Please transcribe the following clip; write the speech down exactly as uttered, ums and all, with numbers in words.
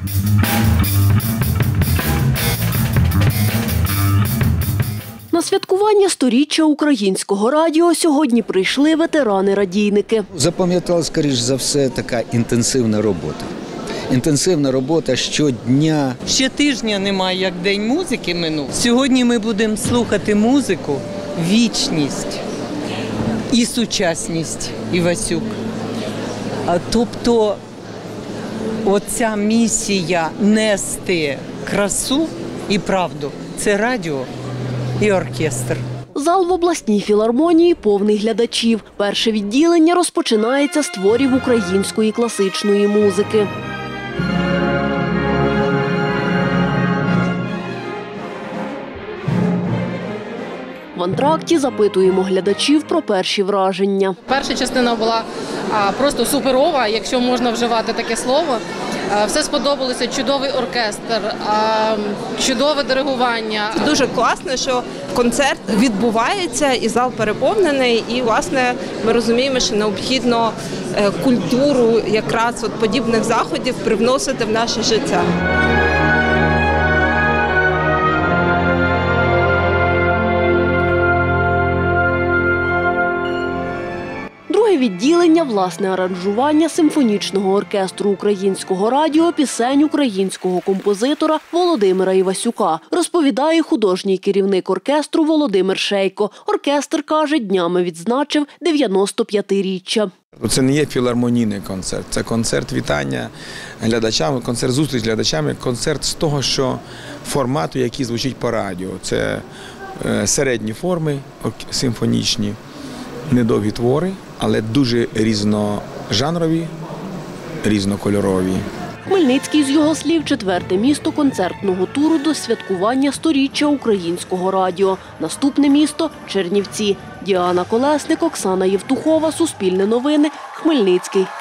На святкування сторіччя українського радіо сьогодні прийшли ветерани-радійники. Запам'ятала, скоріш за все, така інтенсивна робота. Інтенсивна робота щодня. Ще тижня немає, як День музики минув. Сьогодні ми будемо слухати музику, вічність і сучасність Івасюк. Тобто оця місія нести красу і правду – це радіо і оркестр. Зал в обласній філармонії повний глядачів. Перше відділення розпочинається з творів української класичної музики. В антракті запитуємо глядачів про перші враження. Перша частина була а, просто суперова, якщо можна вживати таке слово. А, все сподобалося, чудовий оркестр, а, чудове диригування. Дуже класно, що концерт відбувається і зал переповнений. І, власне, ми розуміємо, що необхідно культуру якраз от подібних заходів привносити в наше життя. Друге відділення – власне аранжування симфонічного оркестру українського радіо пісень українського композитора Володимира Івасюка, розповідає художній керівник оркестру Володимир Шейко. Оркестр, каже, днями відзначив дев'яносто п'ятиріччя. Це не є філармонійний концерт, це концерт вітання глядачами, концерт зустріч з глядачами, концерт з того, що формату, який звучить по радіо. Це середні форми симфонічні, недовгі твори, але дуже різножанрові, різнокольорові. Хмельницький, з його слів, четверте місто концертного туру до святкування сторіччя українського радіо. Наступне місто – Чернівці. Діана Колесник, Оксана Євтухова, Суспільне новини, Хмельницький.